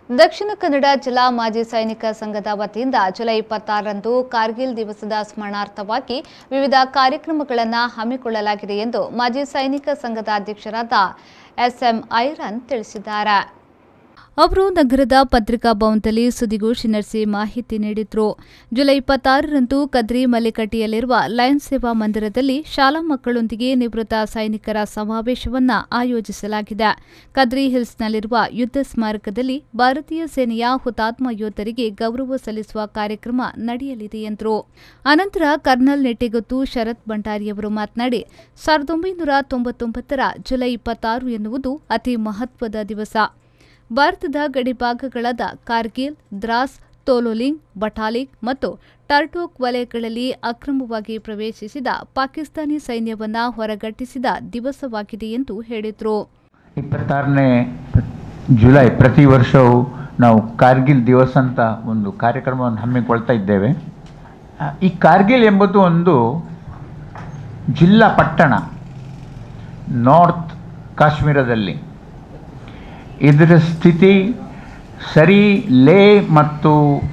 ದಕ್ಷಿಣ ಕನ್ನಡ ಜಿಲ್ಲಾ ಮಾಜಿ ಸೈನಿಕ ಸಂಘದ ವತಿಯಿಂದ ಜುಲೈ 26ರಂದು ಕಾರ್ಗಿಲ್ ದಿವಸದ ಸ್ಮರಣಾರ್ಥವಾಗಿ ವಿವಿಧ ಕಾರ್ಯಕ್ರಮಗಳನ್ನು ಹಮ್ಮಿಕೊಳ್ಳಲಾಗಿದೆ ಎಂದು ಮಾಜಿ ಸೈನಿಕ ಸಂಘದ ಅಧ್ಯಕ್ಷರಾದ ಎಸ್ಎಂ ಐರನ್ ತಿಳಿಸಿದ್ದಾರೆ. ಅವರು ನಗರದ ಪತ್ರಿಕಾ ಭವನದಲ್ಲಿ ಸುದ್ದಿಗೋಷ್ಠಿ ನಡೆಸಿ ಮಾಹಿತಿ ನೀಡಿದರು. ಜುಲೈ 26ರಂದು ಕದ್ರಿ ಮಲ್ಲಿಕಟ್ಟಿಯಲ್ಲಿರುವ ಲಯನ್ಸ್ ಸೇವಾ ಮಂದಿರದಲ್ಲಿ ಶಾಲಾ ಮಕ್ಕಳೊಂದಿಗೆ ನಿವೃತ್ತ ಸೈನಿಕರ ಸಮಾವೇಶವನ್ನು ಆಯೋಜಿಸಲಾಗಿದೆ. ಕದ್ರಿ ಹಿಲ್ಸ್ನಲ್ಲಿರುವ ಯುದ್ಧ ಸ್ಮಾರಕದಲ್ಲಿ ಭಾರತೀಯ ಸೇನೆಯ ಹುತಾತ್ಮ ಯೋಧರಿಗೆ ಗೌರವ ಸಲ್ಲಿಸುವ ಕಾರ್ಯಕ್ರಮ ನಡೆಯಲಿದೆ ಎಂದರು. ಅನಂತರ ಕರ್ನಲ್ ನೆಟ್ಟಿಗೊತ್ತು ಶರತ್ ಭಂಡಾರಿಯವರು ಮಾತನಾಡಿ 1999ರ ಜುಲೈ 26 ಎನ್ನುವುದು ಅತಿ ಮಹತ್ವದ ದಿವಸ. ಭಾರತದ ಗಡಿಭಾಗಗಳಾದ ಕಾರ್ಗಿಲ್, ದ್ರಾಸ್, ತೋಲೋಲಿಂಗ್, ಬಟಾಲಿಂಗ್ ಮತ್ತು ಟರ್ಟೋಕ್ ವಲಯಗಳಲ್ಲಿ ಅಕ್ರಮವಾಗಿ ಪ್ರವೇಶಿಸಿದ ಪಾಕಿಸ್ತಾನಿ ಸೈನ್ಯವನ್ನು ಹೊರಗಟ್ಟಿಸಿದ ದಿವಸವಾಗಿದೆ ಎಂದು ಹೇಳಿದರು. 26ನೇ ಜುಲೈ ಪ್ರತಿ ವರ್ಷವೂ ನಾವು ಕಾರ್ಗಿಲ್ ದಿವಸ ಅಂತ ಒಂದು ಕಾರ್ಯಕ್ರಮವನ್ನು ಹಮ್ಮಿಕೊಳ್ತಾ ಇದ್ದೇವೆ. ಈ ಕಾರ್ಗಿಲ್ ಎಂಬುದು ಒಂದು ಜಿಲ್ಲಾ ಪಟ್ಟಣ ನಾರ್ತ್ ಕಾಶ್ಮೀರದಲ್ಲಿ. ಇದರ ಸ್ಥಿತಿ ಸರಿ ಲೇ ಮತ್ತು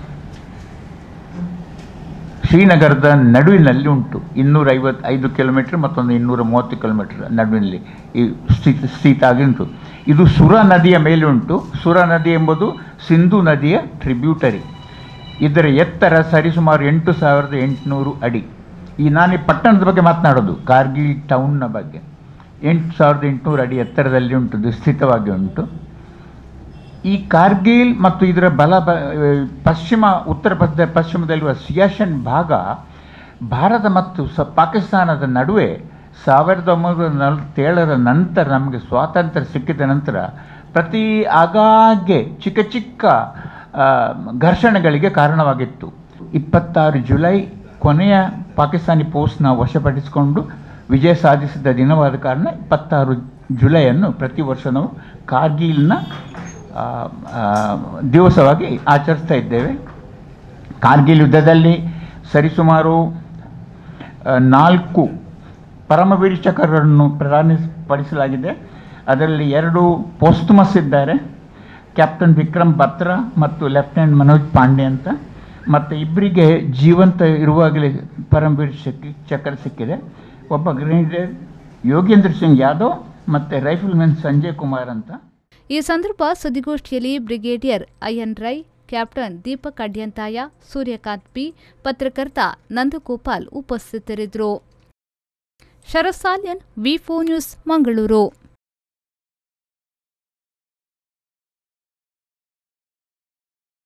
ಶ್ರೀನಗರದ ನಡುವಿನಲ್ಲಿ ಉಂಟು. 255 ಕಿಲೋಮೀಟರ್ ಮತ್ತೊಂದು 230 ಕಿಲೋಮೀಟರ್ ನಡುವಿನಲ್ಲಿ ಈ ಸ್ಥಿತಿ ಆಗಿ ಉಂಟು. ಇದು ಸುರಾ ನದಿಯ ಮೇಲೆ ಉಂಟು. ಸುರಾ ನದಿ ಎಂಬುದು ಸಿಂಧು ನದಿಯ ಟ್ರಿಬ್ಯೂಟರಿ. ಇದರ ಎತ್ತರ ಸರಿಸುಮಾರು 8,800 ಅಡಿ. ನಾನು ಈ ಪಟ್ಟಣದ ಬಗ್ಗೆ ಮಾತನಾಡೋದು, ಕಾರ್ಗಿಲ್ ಟೌನ್ನ ಬಗ್ಗೆ. 8,800 ಅಡಿ ಎತ್ತರದಲ್ಲಿ ಉಂಟು, ಸ್ಥಿತವಾಗಿ ಉಂಟು. ಈ ಕಾರ್ಗಿಲ್ ಮತ್ತು ಇದರ ಉತ್ತರ ಪಶ್ಚಿಮದಲ್ಲಿರುವ ಸಿಯಾಚಿನ್ ಭಾಗ ಭಾರತ ಮತ್ತು ಪಾಕಿಸ್ತಾನದ ನಡುವೆ 1947ರ ನಂತರ ನಮಗೆ ಸ್ವಾತಂತ್ರ್ಯ ಸಿಕ್ಕಿದ ನಂತರ ಆಗಾಗ್ಗೆ ಚಿಕ್ಕ ಚಿಕ್ಕ ಘರ್ಷಣೆಗಳಿಗೆ ಕಾರಣವಾಗಿತ್ತು. 26 ಜುಲೈ ಕೊನೆಯ ಪಾಕಿಸ್ತಾನಿ ಪೋಸ್ಟ್ನ ವಶಪಡಿಸಿಕೊಂಡು ವಿಜಯ ಸಾಧಿಸಿದ ದಿನವಾದ ಕಾರಣ 26 ಜುಲೈಯನ್ನು ಪ್ರತಿ ವರ್ಷ ನಾವು ಕಾರ್ಗಿಲ್ನ ದಿವಸವಾಗಿ ಆಚರಿಸ್ತಾ ಇದ್ದೇವೆ. ಕಾರ್ಗಿಲ್ ಯುದ್ಧದಲ್ಲಿ ಸರಿಸುಮಾರು 4 ಪರಮವೀರ ಚಕ್ರಗಳನ್ನು ಪ್ರದಾನಪಡಿಸಲಾಗಿದೆ. ಅದರಲ್ಲಿ 2 ಪೋಸ್ಟುಮಸ್ ಇದ್ದಾರೆ, ಕ್ಯಾಪ್ಟನ್ ವಿಕ್ರಮ್ ಬತ್ರಾ ಮತ್ತು ಲೆಫ್ಟಿನೆಂಟ್ ಮನೋಜ್ ಪಾಂಡೆ ಅಂತ. ಮತ್ತು ಇಬ್ಬರಿಗೆ ಜೀವಂತ ಇರುವಾಗಲೇ ಪರಮವೀರ ಚಕ್ರ ಸಿಕ್ಕಿದೆ. ಒಬ್ಬ ಗ್ರೆನೇಡಿಯರ್ ಯೋಗೇಂದ್ರ ಸಿಂಗ್ ಯಾದವ್ ಮತ್ತು ರೈಫಲ್ಮನ್ ಸಂಜಯ್ ಕುಮಾರ್ ಅಂತ. ಈ ಸಂದರ್ಭ ಸುದ್ದಿಗೋಷ್ಠಿಯಲ್ಲಿ brigadier I N, captain Deepak Adyanthaya, Suryakant P, ಪತ್ರಕರ್ತ ನಂದಗೋಪಾಲ್ ಉಪಸ್ಥಿತರಿದ್ದರು. ಶರತ್ ಸಾಲ್ಯನ್, ವಿ4 ನ್ಯೂಸ್, ಮಂಗಳೂರು.